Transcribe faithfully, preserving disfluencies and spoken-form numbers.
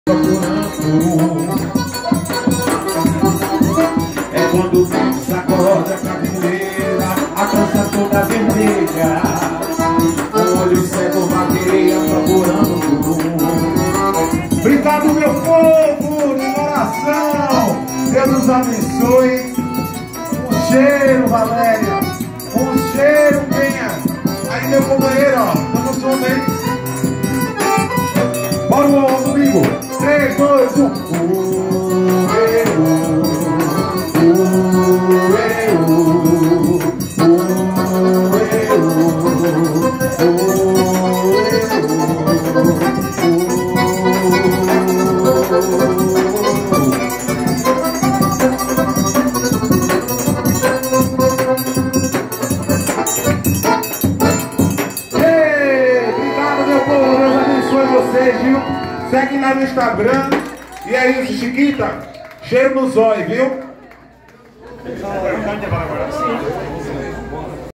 É quando o vento sacode a capoeira, a trança toda vermelha, o olho cego vagueia procurando tudo. Obrigado, meu povo, de oração. Deus nos abençoe. Um cheiro, Valéria. Um cheiro, Penha. Aí, meu companheiro, ó. Tamo junto, hein? Bora o comigo. três, dois, um. Viu? Segue lá no Instagram. E é isso, Chiquita. Cheiro no zóio, viu?